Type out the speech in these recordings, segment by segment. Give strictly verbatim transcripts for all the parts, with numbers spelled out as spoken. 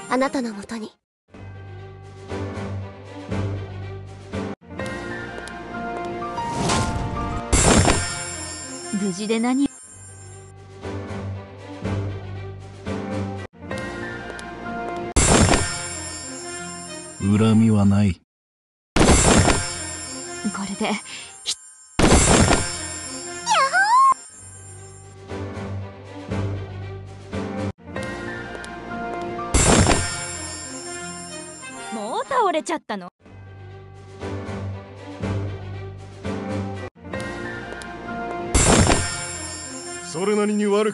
あなたのもとに。 無事で何？ 恨みはない。 これでひもう倒れちゃったの？ それなりに悪く。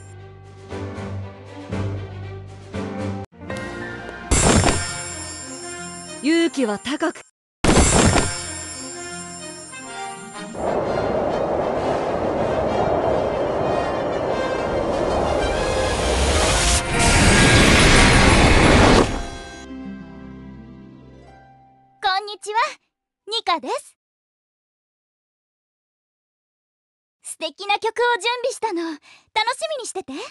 勇気は高く。 こんにちは、ニカです。素敵な曲を準備したの、楽しみにしてて。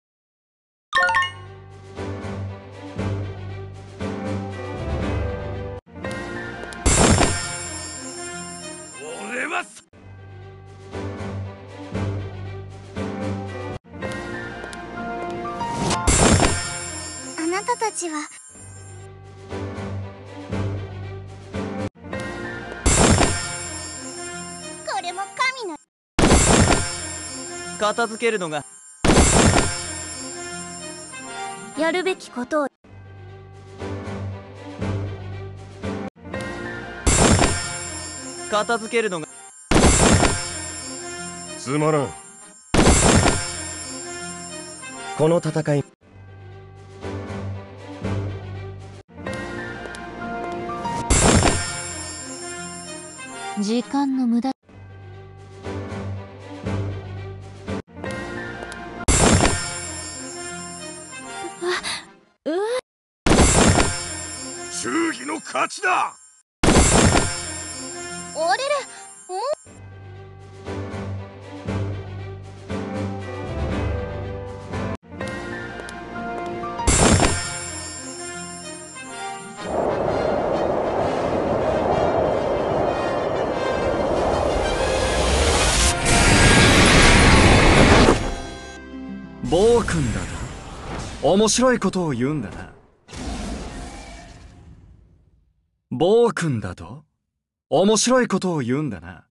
俺はあなたたちはこれも神の片付けるのがやるべきことを。 片付けるのがつまらん。 この戦い、 時間の無駄。うわ、 忠義の勝ちだ。 あれれ、も暴君だと面白いことを言うんだな。暴君だと面白いことを言うんだな。